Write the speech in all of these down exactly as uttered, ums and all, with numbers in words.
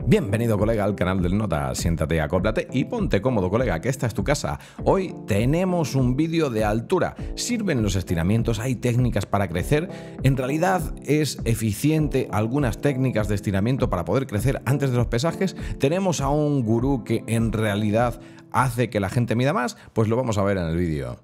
Bienvenido, colega, al canal del Nota. Siéntate, acóplate y ponte cómodo, colega, que esta es tu casa. Hoy tenemos un vídeo de altura. ¿Sirven los estiramientos? ¿Hay técnicas para crecer? ¿En realidad es eficiente algunas técnicas de estiramiento para poder crecer antes de los pesajes? ¿Tenemos a un gurú que en realidad hace que la gente mida más? Pues lo vamos a ver en el vídeo.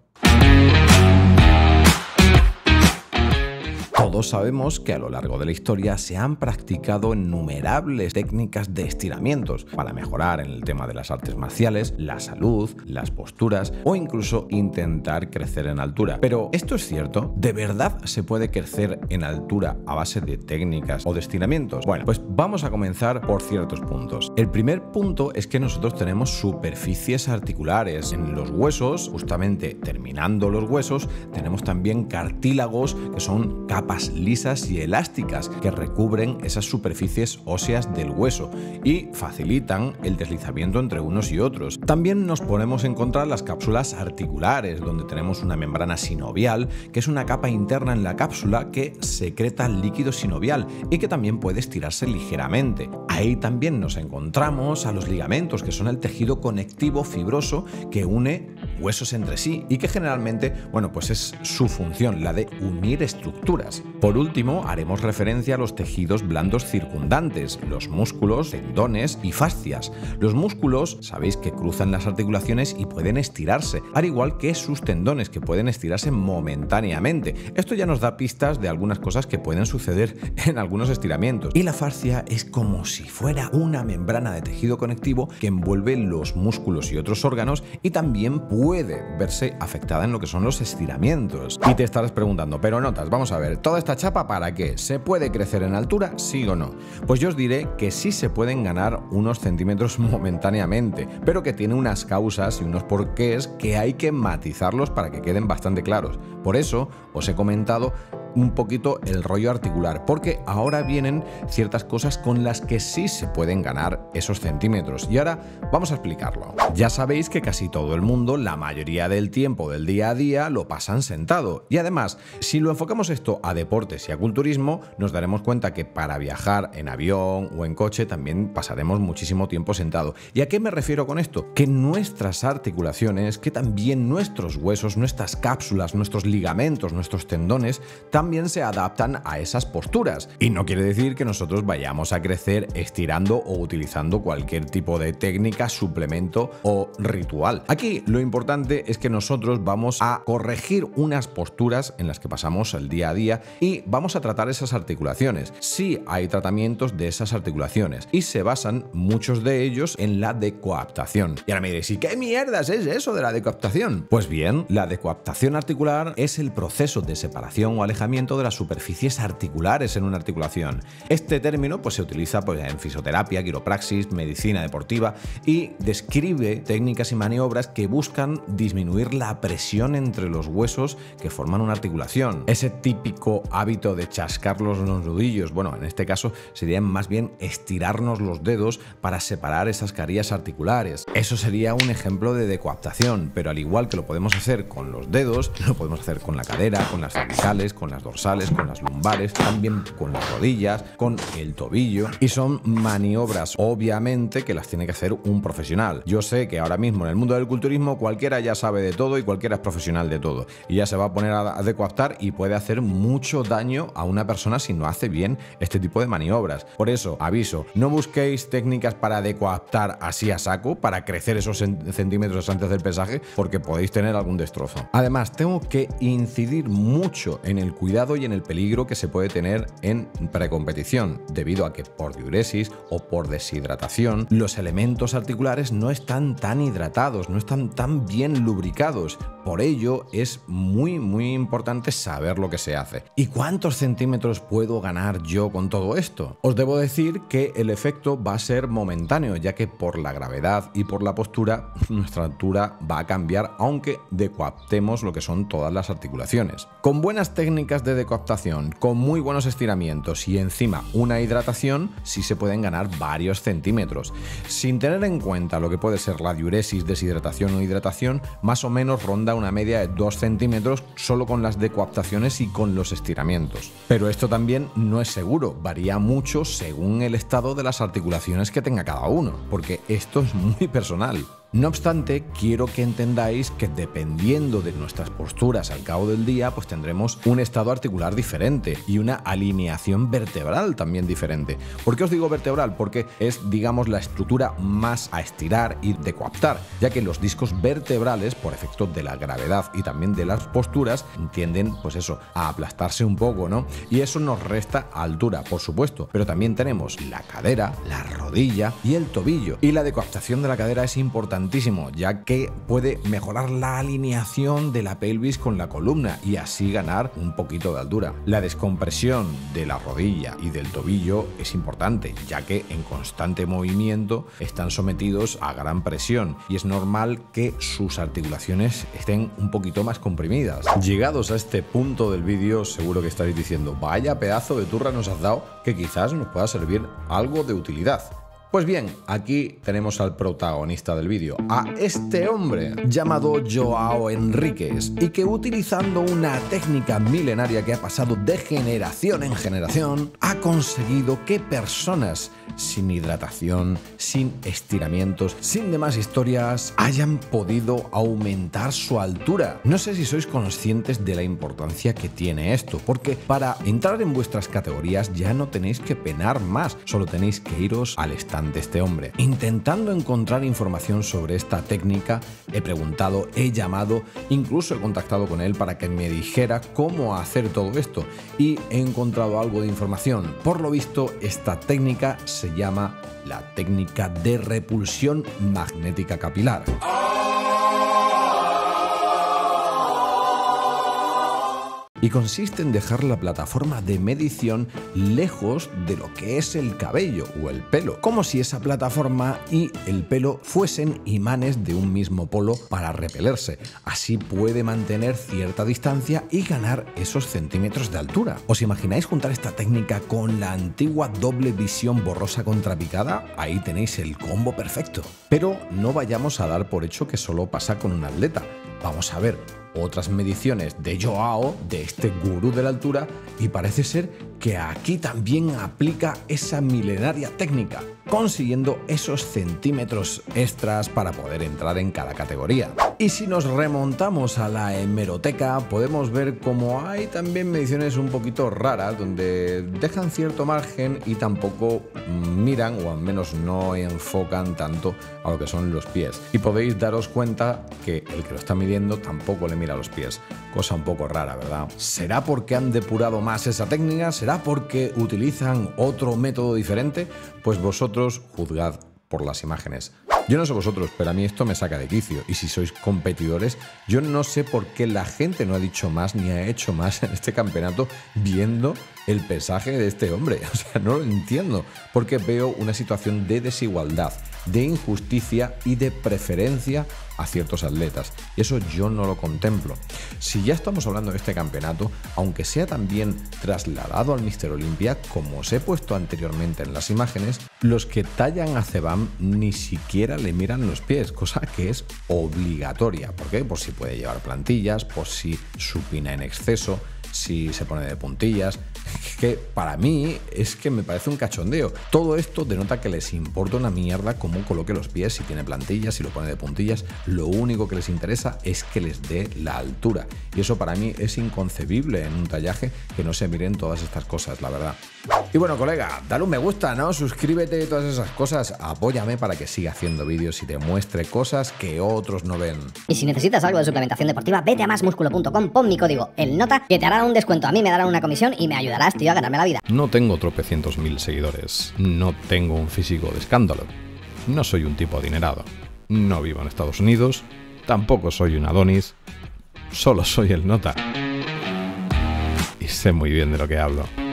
Todos sabemos que a lo largo de la historia se han practicado innumerables técnicas de estiramientos para mejorar en el tema de las artes marciales, la salud, las posturas o incluso intentar crecer en altura. Pero ¿esto es cierto? ¿De verdad se puede crecer en altura a base de técnicas o de estiramientos? Bueno, pues vamos a comenzar por ciertos puntos. El primer punto es que nosotros tenemos superficies articulares. En los huesos, justamente terminando los huesos, tenemos también cartílagos que son capas lisas y elásticas que recubren esas superficies óseas del hueso y facilitan el deslizamiento entre unos y otros. También nos podemos encontrar las cápsulas articulares, donde tenemos una membrana sinovial, que es una capa interna en la cápsula que secreta líquido sinovial y que también puede estirarse ligeramente. Ahí también nos encontramos a los ligamentos, que son el tejido conectivo fibroso que une huesos entre sí y que generalmente, bueno, pues es su función, la de unir estructuras. Por último, haremos referencia a los tejidos blandos circundantes, los músculos, tendones y fascias. Los músculos, sabéis que cruzan las articulaciones y pueden estirarse, al igual que sus tendones, que pueden estirarse momentáneamente. Esto ya nos da pistas de algunas cosas que pueden suceder en algunos estiramientos. Y la fascia es como si fuera una membrana de tejido conectivo que envuelve los músculos y otros órganos y también puede verse afectada en lo que son los estiramientos. Y te estarás preguntando, pero Notas, vamos a ver, ¿toda esta chapa para qué? ¿Se puede crecer en altura? ¿Sí o no? Pues yo os diré que sí se pueden ganar unos centímetros momentáneamente, pero que tiene unas causas y unos porqués que hay que matizarlos para que queden bastante claros. Por eso os he comentado un poquito el rollo articular, porque ahora vienen ciertas cosas con las que sí se pueden ganar esos centímetros y ahora vamos a explicarlo. Ya sabéis que casi todo el mundo, la mayoría del tiempo del día a día, lo pasan sentado y además, si lo enfocamos esto a deportes y a culturismo, nos daremos cuenta que para viajar en avión o en coche también pasaremos muchísimo tiempo sentado. ¿Y a qué me refiero con esto? Que nuestras articulaciones, que también nuestros huesos, nuestras cápsulas, nuestros ligamentos, nuestros tendones, también también se adaptan a esas posturas. Y no quiere decir que nosotros vayamos a crecer estirando o utilizando cualquier tipo de técnica, suplemento o ritual. Aquí lo importante es que nosotros vamos a corregir unas posturas en las que pasamos el día a día y vamos a tratar esas articulaciones. Sí hay tratamientos de esas articulaciones y se basan muchos de ellos en la decoaptación. Y ahora me diréis, ¿y qué mierdas es eso de la decoaptación? Pues bien, la decoaptación articular es el proceso de separación o alejamiento de las superficies articulares en una articulación. Este término pues, se utiliza pues, en fisioterapia, quiropraxis, medicina deportiva y describe técnicas y maniobras que buscan disminuir la presión entre los huesos que forman una articulación. Ese típico hábito de chascar los nudillos, bueno, en este caso sería más bien estirarnos los dedos para separar esas carillas articulares. Eso sería un ejemplo de decoaptación, pero al igual que lo podemos hacer con los dedos, lo podemos hacer con la cadera, con las cervicales, con las dorsales, con las lumbares, también con las rodillas, con el tobillo, y son maniobras obviamente que las tiene que hacer un profesional. Yo sé que ahora mismo en el mundo del culturismo cualquiera ya sabe de todo y cualquiera es profesional de todo y ya se va a poner a decoaptar y puede hacer mucho daño a una persona si no hace bien este tipo de maniobras. Por eso, aviso, no busquéis técnicas para decoaptar así a saco, para crecer esos centímetros antes del pesaje, porque podéis tener algún destrozo. Además, tengo que incidir mucho en el cuidado y en el peligro que se puede tener en precompetición, debido a que por diuresis o por deshidratación los elementos articulares no están tan hidratados, no están tan bien lubricados. Por ello es muy muy importante saber lo que se hace. ¿Y cuántos centímetros puedo ganar yo con todo esto? Os debo decir que el efecto va a ser momentáneo, ya que por la gravedad y por la postura nuestra altura va a cambiar, aunque decoaptemos lo que son todas las articulaciones. Con buenas técnicas técnicas de decoaptación con muy buenos estiramientos y encima una hidratación, sí se pueden ganar varios centímetros. Sin tener en cuenta lo que puede ser la diuresis, deshidratación o hidratación, más o menos ronda una media de dos centímetros solo con las decoaptaciones y con los estiramientos. Pero esto también no es seguro, varía mucho según el estado de las articulaciones que tenga cada uno, porque esto es muy personal. No obstante, quiero que entendáis que dependiendo de nuestras posturas al cabo del día, pues tendremos un estado articular diferente y una alineación vertebral también diferente. ¿Por qué os digo vertebral? Porque es, digamos, la estructura más a estirar y decoaptar, ya que los discos vertebrales, por efecto de la gravedad y también de las posturas, tienden, pues eso, a aplastarse un poco, ¿no? Y eso nos resta altura, por supuesto, pero también tenemos la cadera, la rodilla y el tobillo. Y la decoaptación de la cadera es importante, ya que puede mejorar la alineación de la pelvis con la columna y así ganar un poquito de altura. La descompresión de la rodilla y del tobillo es importante, ya que en constante movimiento están sometidos a gran presión y es normal que sus articulaciones estén un poquito más comprimidas. Llegados a este punto del vídeo, seguro que estaréis diciendo, vaya pedazo de turra nos has dado, que quizás nos pueda servir algo de utilidad. Pues bien, aquí tenemos al protagonista del vídeo, a este hombre llamado Joao Henríquez, y que utilizando una técnica milenaria que ha pasado de generación en generación, ha conseguido que personas sin hidratación, sin estiramientos, sin demás historias, hayan podido aumentar su altura. No sé si sois conscientes de la importancia que tiene esto, porque para entrar en vuestras categorías ya no tenéis que penar más, solo tenéis que iros al stand de este hombre. Intentando encontrar información sobre esta técnica, he preguntado, he llamado, incluso he contactado con él para que me dijera cómo hacer todo esto y he encontrado algo de información. Por lo visto, esta técnica se llama la técnica de repulsión magnética capilar. Y consiste en dejar la plataforma de medición lejos de lo que es el cabello o el pelo, como si esa plataforma y el pelo fuesen imanes de un mismo polo para repelerse. Así puede mantener cierta distancia y ganar esos centímetros de altura. ¿Os imagináis juntar esta técnica con la antigua doble visión borrosa contra picada? Ahí tenéis el combo perfecto. Pero no vayamos a dar por hecho que solo pasa con un atleta. Vamos a ver otras mediciones de Joao, de este gurú de la altura, y parece ser que aquí también aplica esa milenaria técnica, consiguiendo esos centímetros extras para poder entrar en cada categoría. Y si nos remontamos a la hemeroteca, podemos ver cómo hay también mediciones un poquito raras, donde dejan cierto margen y tampoco miran, o al menos no enfocan tanto a lo que son los pies. Y podéis daros cuenta que el que lo está midiendo tampoco le mira a los pies. Cosa un poco rara, ¿verdad? ¿Será porque han depurado más esa técnica? ¿Será porque utilizan otro método diferente? Pues vosotros juzgad por las imágenes. Yo no sé vosotros, pero a mí esto me saca de quicio. Y si sois competidores, yo no sé por qué la gente no ha dicho más ni ha hecho más en este campeonato viendo el pesaje de este hombre. O sea, no lo entiendo, porque veo una situación de desigualdad, de injusticia y de preferencia a ciertos atletas. Y eso yo no lo contemplo. Si ya estamos hablando de este campeonato, aunque sea también trasladado al míster Olympia, como os he puesto anteriormente en las imágenes, los que tallan a Zebam ni siquiera le miran los pies, cosa que es obligatoria. ¿Por qué? Por si puede llevar plantillas, por si supina en exceso, si se pone de puntillas, que para mí es que me parece un cachondeo. Todo esto denota que les importa una mierda cómo coloque los pies, si tiene plantillas, si lo pone de puntillas. Lo único que les interesa es que les dé la altura. Y eso para mí es inconcebible en un tallaje, que no se miren todas estas cosas, la verdad. Y bueno, colega, dale un me gusta, ¿no? Suscríbete y todas esas cosas. Apóyame para que siga haciendo vídeos y te muestre cosas que otros no ven. Y si necesitas algo de suplementación deportiva, vete a más músculo punto com, pon mi código, el nota, que te hará un descuento. A mí me darán una comisión y me ayudarás, tío, a ganarme la vida. No tengo tropecientos mil seguidores. No tengo un físico de escándalo. No soy un tipo adinerado. No vivo en Estados Unidos. Tampoco soy un Adonis. Solo soy el nota. Y sé muy bien de lo que hablo.